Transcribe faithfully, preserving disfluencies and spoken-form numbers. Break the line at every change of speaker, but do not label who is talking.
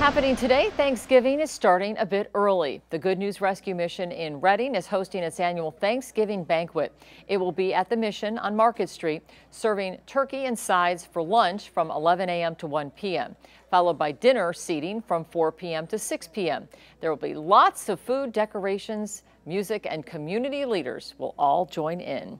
Happening today, Thanksgiving is starting a bit early. The Good News Rescue Mission in Redding is hosting its annual Thanksgiving banquet. It will be at the Mission on Market Street, serving turkey and sides for lunch from eleven a m to one p m, followed by dinner seating from four p m to six p m There will be lots of food, decorations, music, and community leaders will all join in.